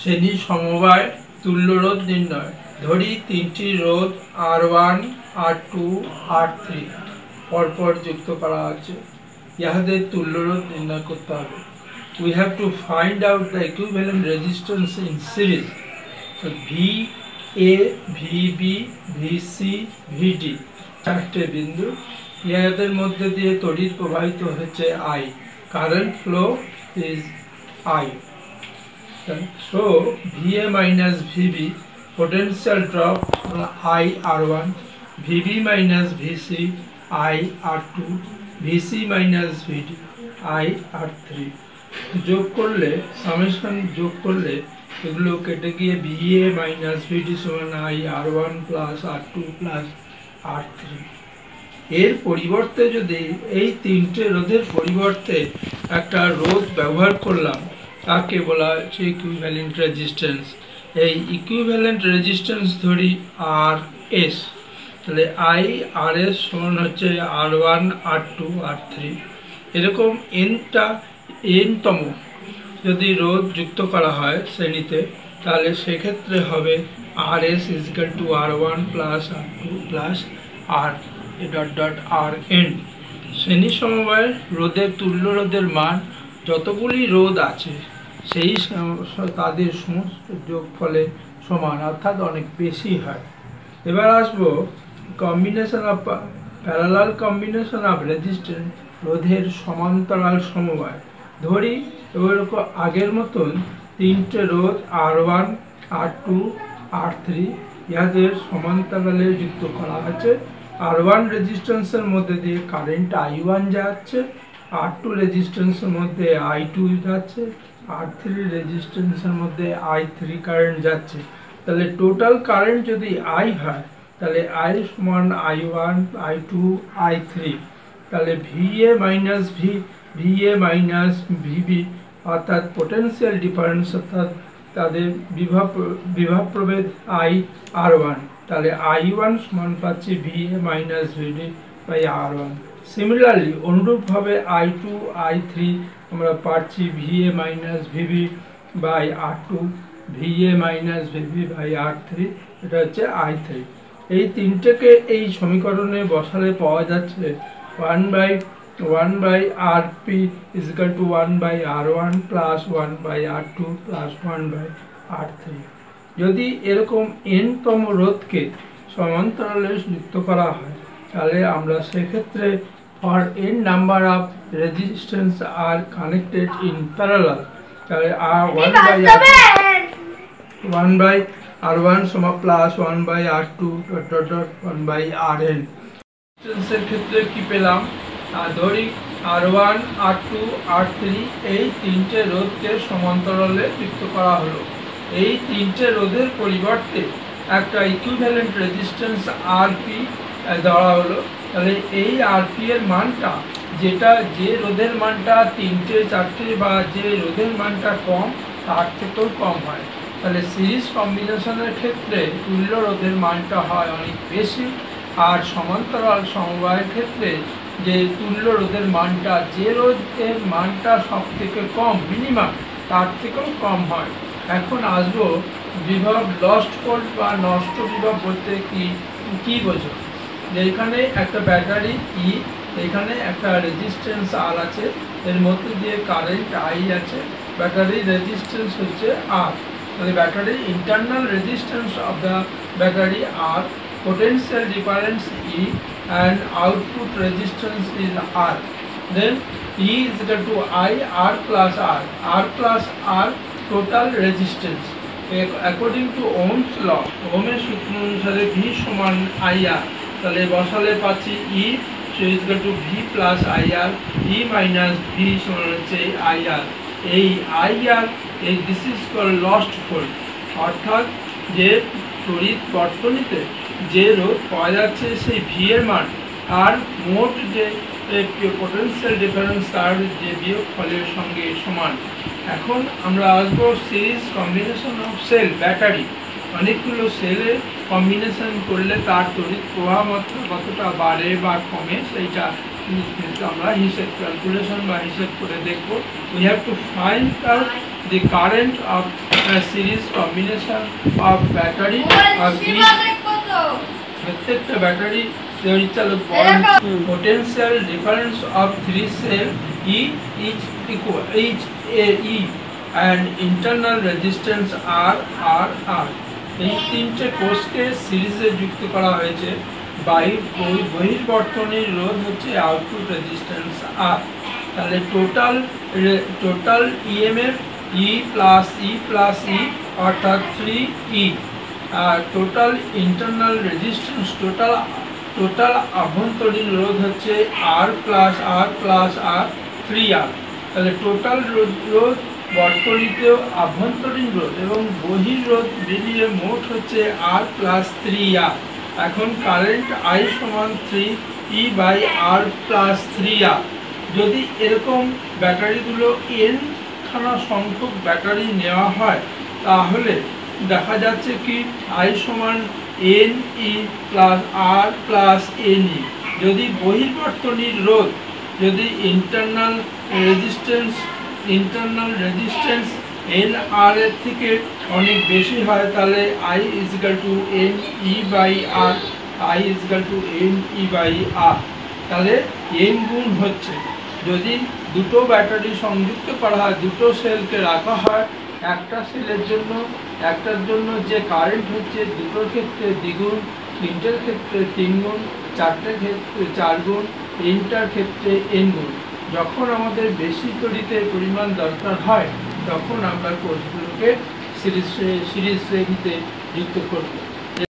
শ্রেণী সমবায় তুল্য রোধ নির্ণয়। ধরি তিনটি রোধ R1, R2, R3 পরপর যুক্ত করা আছে। ইহাদের তুল্য রোধ নির্ণয় করতে হবে। We have to find out the equivalent resistance in series. So VA, VB, VC, VD চারটে বিন্দু। ইহাদের মধ্যে দিয়ে তড়িৎ প্রবাহিত হচ্ছে I. Current flow is I. So VA minus VB potential drop I R1, VB minus VC I R2, VC minus VD I R3 যোগ করলে সামেশন যোগ করলে এগুলো কেটে গিয়ে VA minus VD সমান I R1 plus R2 plus R3। এর পরিবর্তে যদি এই তিনটে রোধের পরিবর্তে একটা রোধ ব্যবহার করলাম তাকে বলা হচ্ছে ইকুইভ্যালেন্ট রেজিস্ট্যান্স। এই ইকুইভ্যালেন্ট রেজিস্ট্যান্স ধরি RS, তাহলে I RS সমান হচ্ছে R1 R2 R3। এরকম n-তম যদি রোধ যুক্ত করা হয় শ্রেণীতে তাহলে সেক্ষেত্রে হবে RS = R1 plus R2 plus RN। শ্রেণী সমবায়ের রোধের তুল্য রোধের মান যতগুলি রোধ আছে সেই তাদের সমস্ত যোগফলে সমান, অর্থাৎ অনেক বেশি হয়। এবার আসবো combination of parallel combination of resistance, রোধের সমান্তরাল সমবায়। ধরি এবার আগের মতন তিনটে রোধ R1, R2, R3 ইহাদের সমান্তরালে যুক্ত করা আছে। R1 রেজিস্ট্যান্সের মধ্যে দিয়ে কারেন্ট I1 যাচ্ছে, R2 রেজিস্ট্যান্সের মধ্যে I2 যাচ্ছে, R3 রেজিস্ট্যান্সের মধ্যে I3 কারেন্ট যাচ্ছে। তাহলে টোটাল কারেন্ট যদি I হয় তাহলে I সমান I1, I2, I3। তাহলে VA মাইনাস VB অর্থাৎ পোটেনশিয়াল ডিফারেন্স, অর্থাৎ তাদের বিভব প্রভেদ I R1। তাহলে I1 সমান পাচ্ছি VA minus VB by R1। Similarly অনুরূপভাবে I2, I3 আমরা পাচ্ছি VA minus VB by R2, VA minus VB by R3, এটা হচ্ছে I3। এই তিনটেকে এই সমীকরণে বসালে পাওয়া যাচ্ছে 1/RP = 1/R1 plus 1/R2 plus 1/R3। যদি এরকম n-তম রোধকে সমান্তরালে যুক্ত করা হয় তাহলে আমরা সেক্ষেত্রে for n number of resistance are connected in parallel, তাহলে 1/R1 সমান প্লাস 1/R2 1/RN। রেজিস্ট্যান্সের ক্ষেত্রে কি পেলাম? ধরি R1, R2, R3 এই তিনটে রোধকে সমান্তরালে যুক্ত করা হলো। এই তিনটে রোধের পরিবর্তে একটা ইকুইভ্যালেন্ট রেজিস্ট্যান্স RP দেওয়া হলো। তাহলে এই RP এর মানটা যে রোধের মানটা তিনটে চারটে বা যে রোধের মানটা কম তার থেকেও কম হয়। তাহলে সিরিজ কম্বিনেশনের ক্ষেত্রে তুল্য রোধের মানটা হয় অনেক বেশি, আর সমান্তরাল সমবায়ের ক্ষেত্রে যে তুল্য রোধের মানটা যে রোধের মানটা সব থেকে কম মিনিমাম তার থেকেও কম হয়। এখন আসবো বিভব লস্ট ভোল্ট বা নষ্ট বিভব বলতে কি বোঝো? যে এখানে একটা ব্যাটারি E, এখানে একটা রেজিস্ট্যান্স R আছে, এর মধ্যে দিয়ে কারেন্ট I আছে, ব্যাটারি রেজিস্ট্যান্স হচ্ছে R। তাহলে battery internal resistance of the battery R, potential difference E and output resistance is R. Then E is equal to I R plus R, R plus R total resistance. According to Ohm's law, ওহমের সূত্র অনুসারে V সমান IR, তাহলে বসালে পাচ্ছি E is equal to V plus IR, E minus V সমান হচ্ছে IR। এই IR this is called lost volt, অর্থাৎ যে তড়িৎ বর্তনীতে যে রোধ পাওয়া যাচ্ছে সেই V এর মান আর মোট যে পোটেনশিয়াল ডিফারেন্স তার যে বিয়োগফলের সঙ্গে সমান। এখন আমরা আসবো series combination of cell, battery. অনেকগুলো সেলের কম্বিনেশন করলে তার তড়িৎ প্রবাহ মাত্রা কতটা বাড়ে বা কমে সেইটা আমরা হিসেব ক্যালকুলেশন বা হিসেব করে দেখব। We have to find out the current of a series combination of battery of each প্রত্যেকটা ব্যাটারি পরিচালক potential difference of 3 cell each equal and internal resistance R এই তিনটে কোষকে সিরিজে যুক্ত করা হয়েছে। বহির্বর্তনীর রোধ হচ্ছে আউটপুট রেজিস্ট্যান্স আর। তাহলে total EMF E plus E অর্থাৎ 3E, আর টোটাল ইন্টারনাল রেজিস্ট্যান্স টোটাল আভ্যন্তরীণ রোধ হচ্ছে R প্লাস আর 3R। তাহলে টোটাল রোধ বর্তনীতেও আভ্যন্তরীণ রোধ এবং বহির্রোধ মিলিয়ে মোট হচ্ছে R প্লাস 3R। এখন কারেন্ট I সমান 3E by R plus 3R। যদি এরকম ব্যাটারিগুলো n খানা সংখ্যক ব্যাটারি নেওয়া হয় তাহলে দেখা যাচ্ছে কি I সমান NE plus R plus NE। যদি বহির্বর্তনীর রোধ যদি ইন্টারনাল রেজিস্ট্যান্স NR এর থেকে অনেক বেশি হয় তাহলে I equal to NE by R, I equal to NE by R। তাহলে n গুণ হচ্ছে। যদি দুটো ব্যাটারি সংযুক্ত করা হয়, দুটো সেলকে রাখা হয়, একটা সেলের জন্য একটার জন্য যে কারেন্ট হচ্ছে দুটোর ক্ষেত্রে দ্বিগুণ, তিনটের ক্ষেত্রে 3 গুণ, চারটের ক্ষেত্রে 4 গুণ, তিনটার ক্ষেত্রে n গুণ। যখন আমাদের বেশি তড়িতের পরিমাণ দরকার হয় তখন আমরা কোষগুলোকে সিরিজ শ্রেণীতে যুক্ত করব।